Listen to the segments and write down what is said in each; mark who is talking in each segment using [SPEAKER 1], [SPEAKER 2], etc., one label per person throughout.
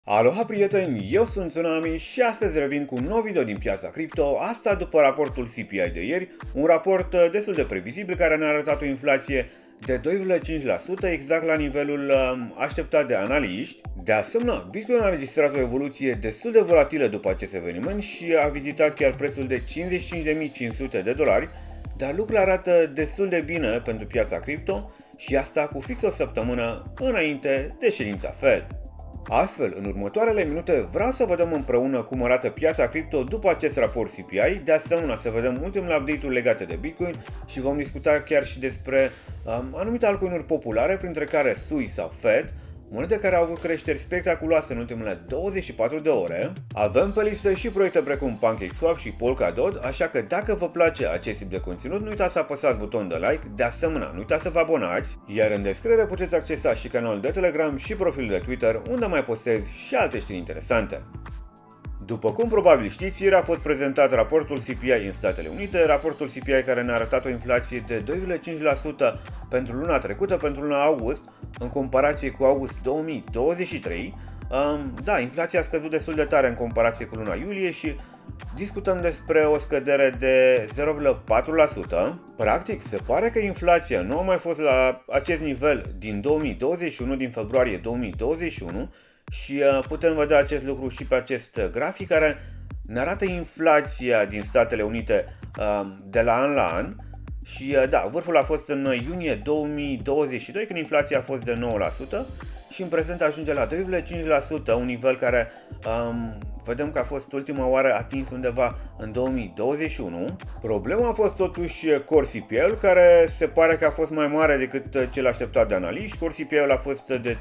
[SPEAKER 1] Aloha prieteni, eu sunt Tsunami și astăzi revin cu un nou video din piața cripto, asta după raportul CPI de ieri, un raport destul de previzibil care ne-a arătat o inflație de 2,5%, exact la nivelul așteptat de analiști. De asemenea, Bitcoin a înregistrat o evoluție destul de volatilă după acest eveniment și a vizitat chiar prețul de $55.500, dar lucrurile arată destul de bine pentru piața cripto și asta cu fix o săptămână înainte de ședința Fed. Astfel, în următoarele minute vreau să vedem împreună cum arată piața cripto după acest raport CPI, de asemenea să vedem ultimele update-uri legate de Bitcoin și vom discuta chiar și despre anumite altcoin-uri populare, printre care SUI sau Fed, monede care au avut creșteri spectaculoase în ultimele 24 de ore. Avem pe listă și proiecte precum PancakeSwap și Polkadot, așa că dacă vă place acest tip de conținut, nu uitați să apăsați butonul de like, de asemenea nu uitați să vă abonați, iar în descriere puteți accesa și canalul de Telegram și profilul de Twitter, unde mai postez și alte știri interesante. După cum probabil știți, ieri a fost prezentat raportul CPI în Statele Unite, raportul CPI care ne-a arătat o inflație de 2,5% pentru luna trecută, pentru luna august, în comparație cu august 2023. Da, inflația a scăzut destul de tare în comparație cu luna iulie și discutăm despre o scădere de 0,4%. Practic, se pare că inflația nu a mai fost la acest nivel din 2021, din februarie 2021, și putem vedea acest lucru și pe acest grafic care ne arată inflația din Statele Unite de la an la an. Și da, vârful a fost în iunie 2022, când inflația a fost de 9% și în prezent ajunge la 2,5%, un nivel care vedem că a fost ultima oară atins undeva în 2021. Problema a fost totuși Core CPI-ul, care se pare că a fost mai mare decât cel așteptat de analiști. Core CPI-ul a fost de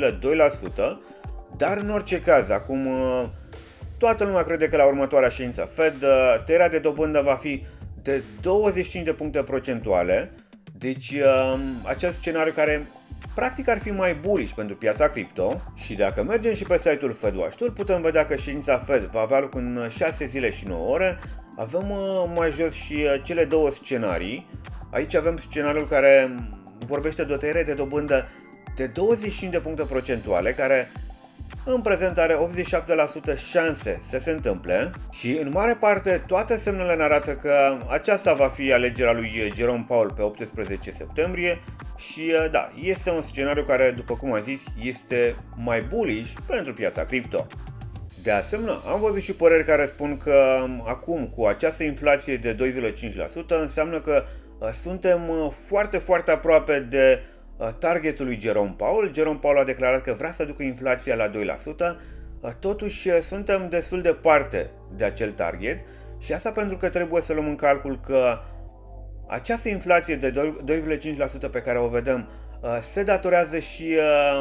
[SPEAKER 1] 3,2%, dar în orice caz, acum toată lumea crede că la următoarea ședință Fed tăierea de dobândă va fi de 25 de puncte procentuale, deci acest scenariu care practic ar fi mai bullish pentru piața cripto. Și dacă mergem și pe site-ul Fed Watch Tool, putem vedea că ședința Fed va avea loc în 6 zile și 9 ore. Avem mai jos și cele două scenarii. Aici avem scenariul care vorbește de o tăiere de dobândă de 25 de puncte procentuale, care în prezent are 87% șanse să se întâmple și în mare parte toate semnele ne arată că aceasta va fi alegerea lui Jerome Powell pe 18 septembrie și da, este un scenariu care, după cum am zis, este mai bullish pentru piața cripto. De asemenea, am văzut și păreri care spun că acum, cu această inflație de 2,5%, înseamnă că suntem foarte aproape de targetul lui Jerome Powell. Jerome Powell a declarat că vrea să ducă inflația la 2%, totuși suntem destul de departe de acel target și asta pentru că trebuie să luăm în calcul că această inflație de 2,5% pe care o vedem se datorează și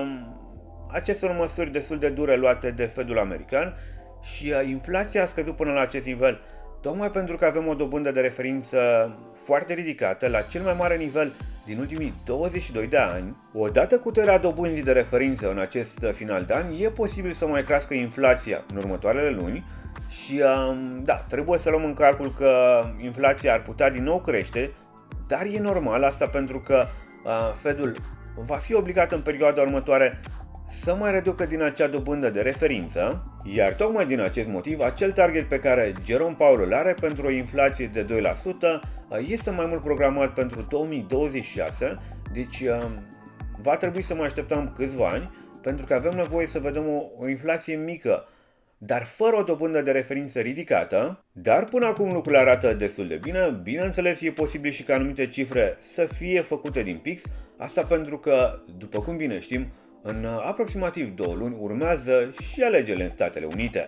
[SPEAKER 1] acestor măsuri destul de dure luate de Fedul american și inflația a scăzut până la acest nivel tocmai pentru că avem o dobândă de referință foarte ridicată, la cel mai mare nivel din ultimii 22 de ani. Odată cu tăierea dobânzii de referință în acest final de an, e posibil să mai crească inflația în următoarele luni și da, trebuie să luăm în calcul că inflația ar putea din nou crește, dar e normal asta pentru că Fedul va fi obligat în perioada următoare să mai reducă din acea dobândă de referință, iar tocmai din acest motiv, acel target pe care Jerome Powell îl are pentru o inflație de 2% este mai mult programat pentru 2026, deci va trebui să mai așteptăm câțiva ani, pentru că avem nevoie să vedem o inflație mică, dar fără o dobândă de referință ridicată. Dar până acum lucrurile arată destul de bine. Bineînțeles, e posibil și ca anumite cifre să fie făcute din pix, asta pentru că, după cum bine știm, în aproximativ 2 luni urmează și alegerile în Statele Unite.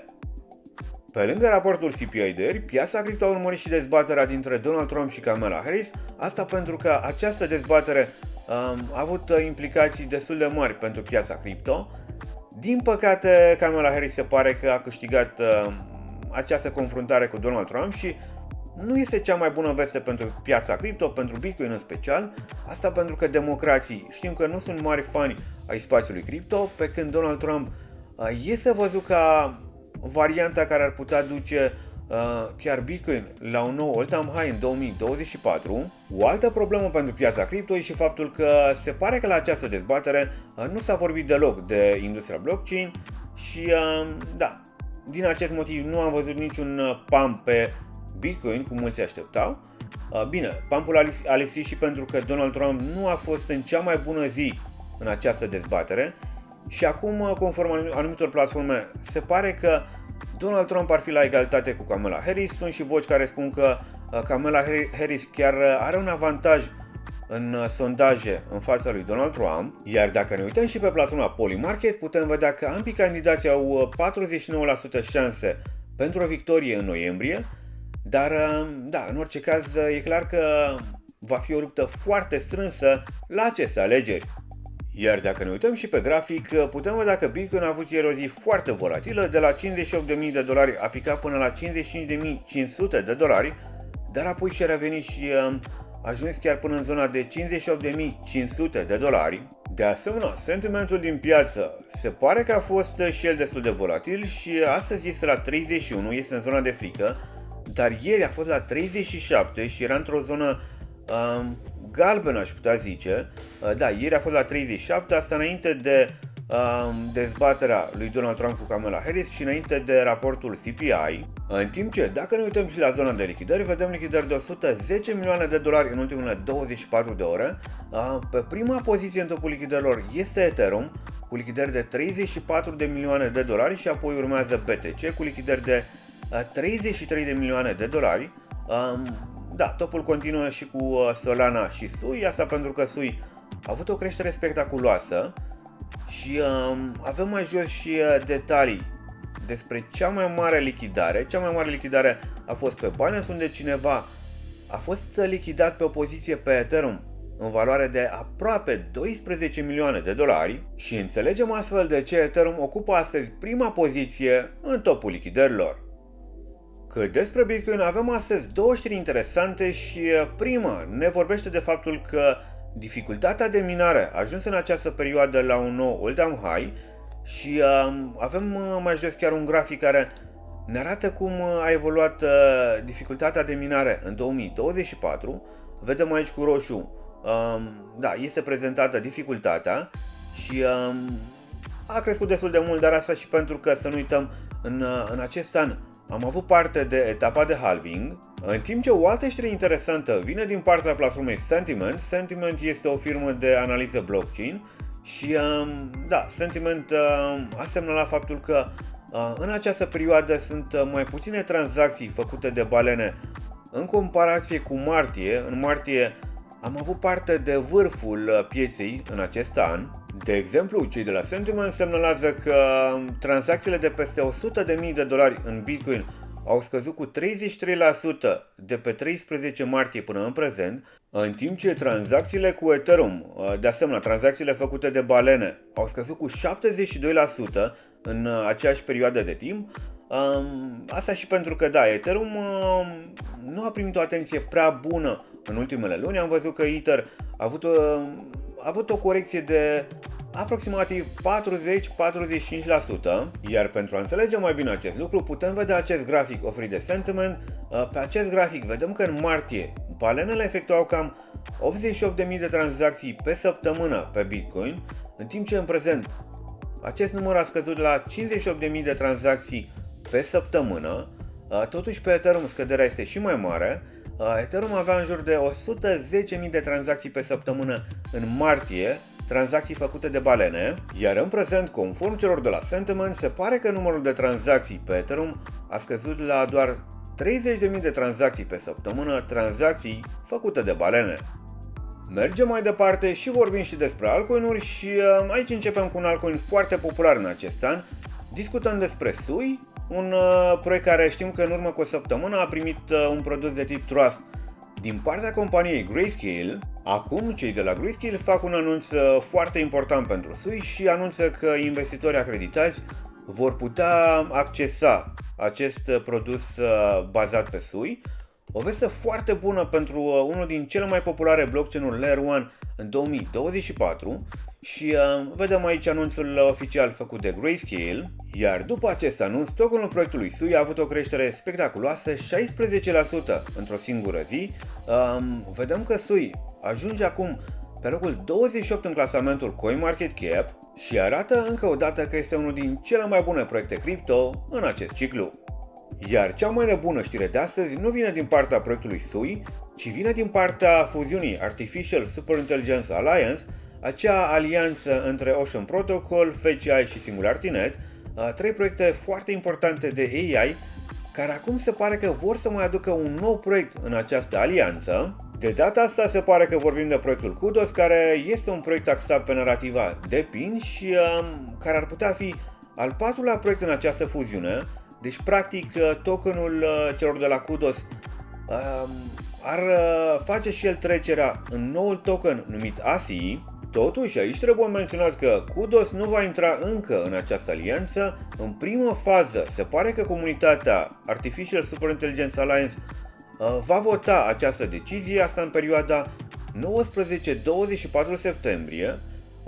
[SPEAKER 1] Pe lângă raportul CPI de ieri, piața cripto a urmărit și dezbaterea dintre Donald Trump și Kamala Harris, asta pentru că această dezbatere a avut implicații destul de mari pentru piața cripto. Din păcate, Kamala Harris se pare că a câștigat această confruntare cu Donald Trump și nu este cea mai bună veste pentru piața cripto, pentru Bitcoin în special, asta pentru că democrații știm că nu sunt mari fani ai spațiului cripto, pe când Donald Trump este văzut ca varianta care ar putea duce chiar Bitcoin la un nou all-time high în 2024. O altă problemă pentru piața cripto e și faptul că se pare că la această dezbatere nu s-a vorbit deloc de industria blockchain și da, din acest motiv nu am văzut niciun pump pe Bitcoin cum mulți așteptau. Bine, pumpul a lipsit și pentru că Donald Trump nu a fost în cea mai bună zi în această dezbatere și acum, conform anumitor platforme, se pare că Donald Trump ar fi la egalitate cu Kamala Harris. Sunt și voci care spun că Kamala Harris chiar are un avantaj în sondaje în fața lui Donald Trump, iar dacă ne uităm și pe platforma Polymarket, putem vedea că ambii candidați au 49% șanse pentru o victorie în noiembrie, dar da, în orice caz e clar că va fi o luptă foarte strânsă la aceste alegeri. Iar dacă ne uităm și pe grafic, putem vedea că Bitcoin a avut ieri o zi foarte volatilă, de la $58.000 a picat până la $55.500, dar apoi și-a revenit și a ajuns chiar până în zona de $58.500. De asemenea, sentimentul din piață se pare că a fost și el destul de volatil și astăzi este la 31, este în zona de frică, dar ieri a fost la 37 și era într-o zonă galbenă, aș putea zice. Da, ieri a fost la 37, asta înainte de dezbaterea lui Donald Trump cu Kamala Harris și înainte de raportul CPI. În timp ce, dacă ne uităm și la zona de lichidări, vedem lichidări de $110 milioane în ultimele 24 de ore. Pe prima poziție în topul lichidărilor este Ethereum, cu lichidări de $34 de milioane și apoi urmează BTC cu lichidări de $33 de milioane. Da, topul continuă și cu Solana și SUI, asta pentru că SUI a avut o creștere spectaculoasă și avem mai jos și detalii despre cea mai mare lichidare. Cea mai mare lichidare a fost pe Binance, unde cineva a fost lichidat pe o poziție pe Ethereum în valoare de aproape $12 milioane și înțelegem astfel de ce Ethereum ocupă astăzi prima poziție în topul lichidărilor. Cât despre Bitcoin, avem astăzi două știri interesante și prima ne vorbește de faptul că dificultatea de minare a ajuns în această perioadă la un nou all-time high și avem mai jos chiar un grafic care ne arată cum a evoluat dificultatea de minare în 2024. Vedem aici cu roșu, da, este prezentată dificultatea și a crescut destul de mult, dar asta și pentru că, să nu uităm, în acest an am avut parte de etapa de halving, în timp ce o altă știre interesantă vine din partea platformei Sentiment. Sentiment este o firmă de analiză blockchain și da, Sentiment a semnalat faptul că în această perioadă sunt mai puține tranzacții făcute de balene în comparație cu martie. În martie am avut parte de vârful pieței în acest an. De exemplu, cei de la Sentiment semnalează că tranzacțiile de peste $100.000 în Bitcoin au scăzut cu 33% de pe 13 martie până în prezent, în timp ce tranzacțiile cu Ethereum, de asemenea tranzacțiile făcute de balene, au scăzut cu 72% în aceeași perioadă de timp. Asta și pentru că, da, Ethereum nu a primit o atenție prea bună în ultimele luni. Am văzut că Ether a avut o corecție de aproximativ 40-45%, iar pentru a înțelege mai bine acest lucru putem vedea acest grafic oferit de Sentiment. Pe acest grafic vedem că în martie balenele efectuau cam 88.000 de tranzacții pe săptămână pe Bitcoin, în timp ce în prezent acest număr a scăzut la 58.000 de tranzacții pe săptămână. Totuși pe Ethereum scăderea este și mai mare. Ethereum avea în jur de 110.000 de tranzacții pe săptămână în martie, tranzacții făcute de balene, iar în prezent, conform celor de la Sentiment, se pare că numărul de tranzacții pe Ethereum a scăzut la doar 30.000 de tranzacții pe săptămână, tranzacții făcute de balene. Mergem mai departe și vorbim și despre altcoin-uri și aici începem cu un altcoin foarte popular în acest an. Discutăm despre SUI, un proiect care știm că în urmă cu o săptămână a primit un produs de tip Trust din partea companiei Grayscale. Acum cei de la Grayscale fac un anunț foarte important pentru SUI și anunță că investitorii acreditați vor putea accesa acest produs bazat pe SUI. O veste foarte bună pentru unul din cele mai populare blockchain-uri Layer 1 în 2024 și vedem aici anunțul oficial făcut de Grayscale, iar după acest anunț, tokenul proiectului SUI a avut o creștere spectaculoasă, 16% într-o singură zi. Vedem că SUI ajunge acum pe locul 28 în clasamentul CoinMarketCap și arată încă o dată că este unul din cele mai bune proiecte cripto în acest ciclu. Iar cea mai nebună știre de astăzi nu vine din partea proiectului SUI, ci vine din partea fuziunii Artificial Superintelligence Alliance, acea alianță între Ocean Protocol, FaceAI și SingularityNet, trei proiecte foarte importante de AI, care acum se pare că vor să mai aducă un nou proiect în această alianță. De data asta se pare că vorbim de proiectul Kudos, care este un proiect axat pe narativa DePIN și care ar putea fi al patrulea proiect în această fuziune. Deci, practic, tokenul celor de la Kudos ar face și el trecerea în noul token numit ASI. Totuși, aici trebuie menționat că Kudos nu va intra încă în această alianță. În primă fază, se pare că comunitatea Artificial Superintelligence Alliance va vota această decizie, asta în perioada 19-24 septembrie.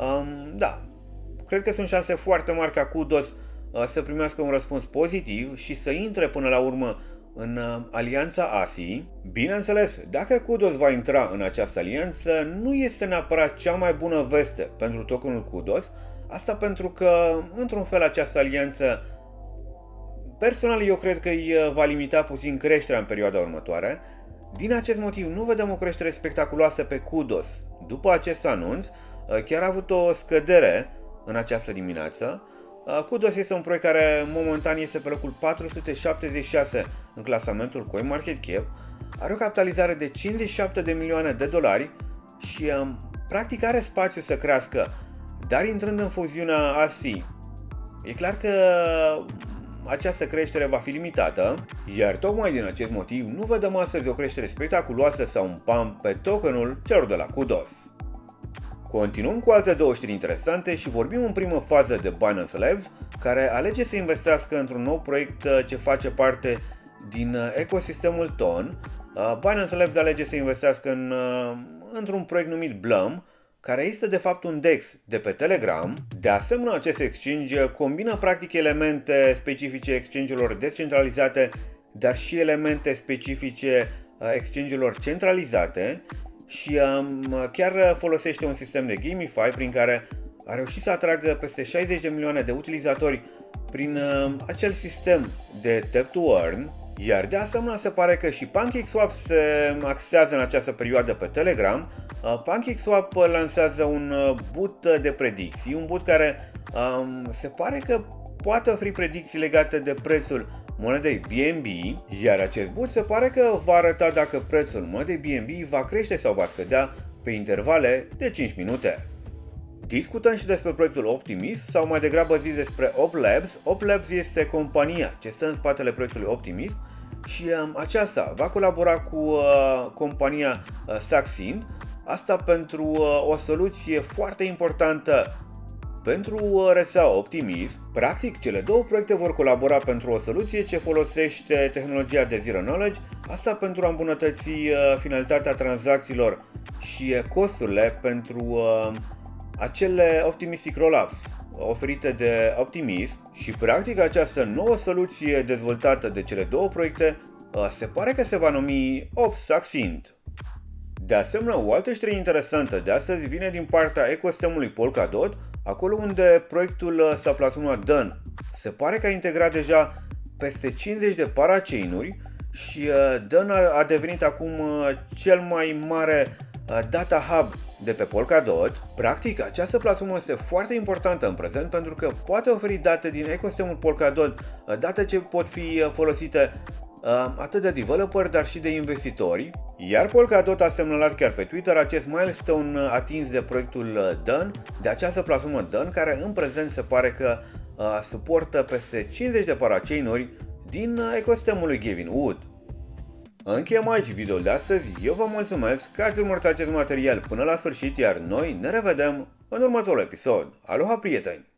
[SPEAKER 1] Da, cred că sunt șanse foarte mari ca Kudos să primească un răspuns pozitiv și să intre până la urmă în alianța ASI. Bineînțeles, dacă Kudos va intra în această alianță, nu este neapărat cea mai bună veste pentru tokenul Kudos. Asta pentru că, într-un fel, această alianță, personal, eu cred că îi va limita puțin creșterea în perioada următoare. Din acest motiv, nu vedem o creștere spectaculoasă pe Kudos. După acest anunț, chiar a avut o scădere în această dimineață. Kudos este un proiect care momentan este pe locul 476 în clasamentul CoinMarketCap, are o capitalizare de 57 de milioane de dolari și practic are spațiu să crească, dar intrând în fuziunea ASI, e clar că această creștere va fi limitată, iar tocmai din acest motiv nu vedem astăzi o creștere spectaculoasă sau un pump pe tokenul celor de la Kudos. Continuăm cu alte două știri interesante și vorbim în primă fază de Binance Labs, care alege să investească într-un nou proiect ce face parte din ecosistemul TON. Binance Labs alege să investească într-un proiect numit Blum, care este de fapt un DEX de pe Telegram. De asemenea, acest exchange combină practic elemente specifice exchange-urilor descentralizate, dar și elemente specifice exchange-urilor centralizate și chiar folosește un sistem de GameFi prin care a reușit să atragă peste 60 de milioane de utilizatori prin acel sistem de Tap to Earn. Iar de asemenea se pare că și PancakeSwap se axează în această perioadă pe Telegram. PancakeSwap lansează un boot de predicții, un boot care se pare că poate oferi predicții legate de prețul monedei BNB, iar acest boot se pare că va arăta dacă prețul monedei BNB va crește sau va scădea pe intervale de 5 minute. Discutăm și despre proiectul Optimism, sau mai degrabă zis despre OpLabs. OpLabs este compania ce stă în spatele proiectului Optimism și aceasta va colabora cu compania Succinct, asta pentru o soluție foarte importantă pentru rețeaua Optimism. Practic, cele două proiecte vor colabora pentru o soluție ce folosește tehnologia de Zero Knowledge, asta pentru a îmbunătăți finalitatea tranzacțiilor și costurile pentru acele optimistic rollups oferite de Optimism. Și practic această nouă soluție dezvoltată de cele două proiecte se pare că se va numi Succinct. De asemenea, o altă știre interesantă de astăzi vine din partea ecosistemului Polkadot, acolo unde proiectul sau platforma DON se pare că a integrat deja peste 50 de parachain-uri și DON a devenit acum cel mai mare data hub de pe Polkadot. Practic, această platformă este foarte importantă în prezent pentru că poate oferi date din ecosistemul Polkadot, date ce pot fi folosite atât de developeri, dar și de investitori. Iar Polkadot a semnalat chiar pe Twitter acest milestone atins de proiectul DON, de această platformă DON, care în prezent se pare că suportă peste 50 de parachain-uri din ecosistemul lui Gavin Wood. Încheiem aici videoul de astăzi, eu vă mulțumesc că ați urmărit acest material până la sfârșit, iar noi ne revedem în următorul episod. Aloha, prieteni!